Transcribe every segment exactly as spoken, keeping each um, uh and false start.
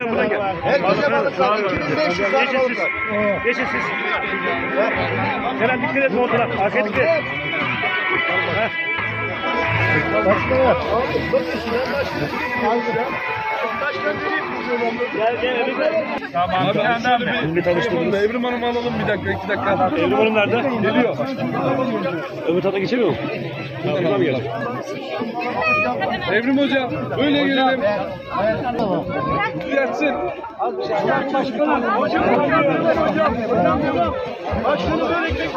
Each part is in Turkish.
Buradan gel. Herkese balık var. iki bin beş yüz tane balık var. Geçin siz. Kerem dikkat et motora. Arkaya dikkat et. Başka. Başka vereyim. Gel gel Evrim. Tamam. Abi ben şöyle bir Bir tanıştırdım. Evrim Hanım'ı alalım bir dakika, iki dakika. Evrim Hanım nerede? Geliyor. Öbür tarafa geçemiyor mu? Buradan mı gelecek? Evrim Hoca, böyle gelelim. Yatsın. Başkanım. Hocam. Hocam. Başkanım böyle bekliyor.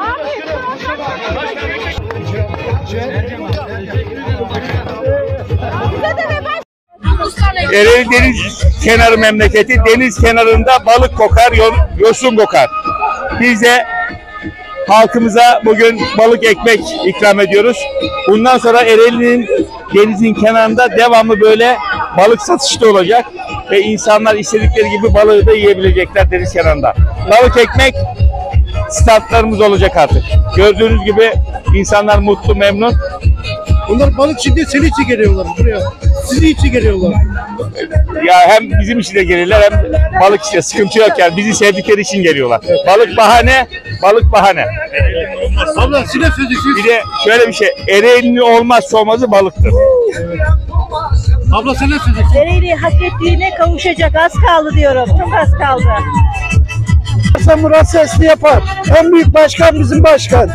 Ereğli deniz kenarı memleketi, deniz kenarında balık kokar, yosun kokar. Biz de halkımıza bugün balık ekmek ikram ediyoruz. Bundan sonra Ereğli'nin denizin kenarında devamlı böyle balık satışı da olacak ve insanlar istedikleri gibi balığı da yiyebilecekler deniz kenarında. Balık ekmek standlarımız olacak artık. Gördüğünüz gibi insanlar mutlu, memnun. Bunlar balık için değil, senin için geliyorlar buraya. Sizin için geliyorlar. Ya hem bizim için de gelirler hem balık için sıkıntı yok yani. Bizi sevdikleri için geliyorlar. Balık bahane, balık bahane. Abla size sözlüksüz. Bir de şöyle bir şey, Ereğli'nin olmazsa olmazı balıktır. Abla sen ne sözlüksün? Ereğli hak ettiğine kavuşacak. Az kaldı diyorum. Çok az kaldı. Murat Sesli yapar. En büyük başkan bizim başkan.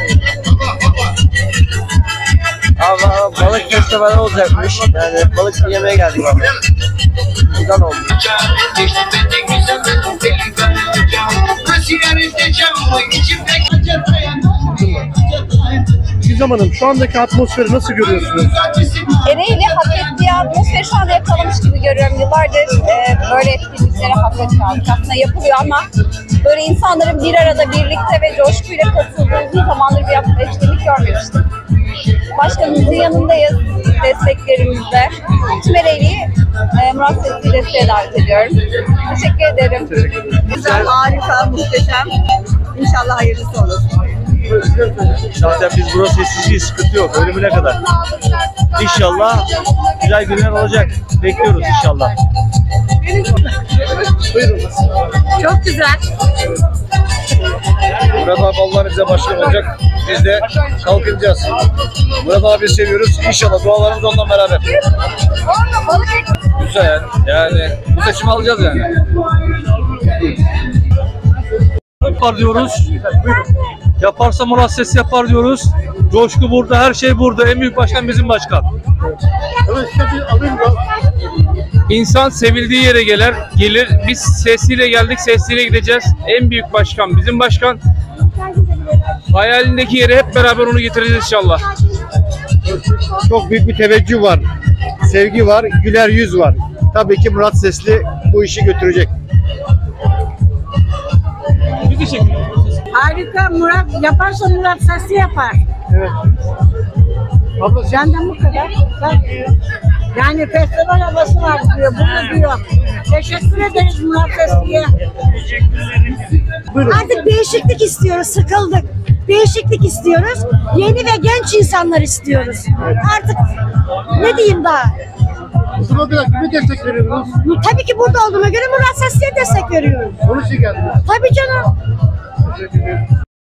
Ama balık festivali olacakmış. Yani balık yemeye geldik abi. Buradan oldu. Gizem Hanım, şu andaki atmosferi nasıl görüyorsunuz? Ereğli hak ettiği atmosferi şu anda yakalamış gibi görüyorum. Yıllardır e, böyle etkinliklere hasret kaldık. Aslında yapılıyor ama böyle insanların bir arada birlikte ve coşkuyla katıldığı uzun zamandır bir etkinlik görmemiştim. Başkanımızın yanındayız, desteklerimizle. Tüm Ereğli'yi e, Murat Sesli'yi desteğe davet ediyorum. Teşekkür ederim. Güzel, harika, muhteşem. İnşallah hayırlısı olur. Zaten biz burası sessizliği, sıkıntı yok. Ölümüne kadar. İnşallah güzel günler olacak. Bekliyoruz inşallah. Çok güzel. Murat abi Allah bize başkan olacak. Biz de kalkınacağız. Murat abi seviyoruz. İnşallah dualarımız ondan beraber. Güzel. Yani bu seçimi alacağız yani. Yapar diyoruz. Yaparsa Murat Ses yapar diyoruz. Coşku burada, her şey burada. En büyük başkan bizim başkan. İnsan sevildiği yere gelir, gelir. Biz sesiyle geldik, sesiyle gideceğiz. En büyük başkan bizim başkan. Hayalindeki yere hep beraber onu getireceğiz inşallah. Çok büyük bir teveccüh var. Sevgi var, güler yüz var. Tabii ki Murat Sesli bu işi götürecek. Biz teşekkür ederiz. Harika, Murat yaparsa Murat Sesli yapar. Evet. Abla sen Benden bu kadar. Ben, yani festival havası var diyor, bunu diyor. Teşekkür ederiz Murat Sesli'ye. Artık değişiklik istiyoruz, sıkıldık. Değişiklik istiyoruz. Yeni ve genç insanlar istiyoruz. Artık ne diyeyim daha? o zaman bir dakika bir destek veriyoruz. Tabii ki burada olduğuma göre Murat Sesli'ye destek veriyoruz. Onun için geldiniz. Tabii canım. Teşekkür ederim.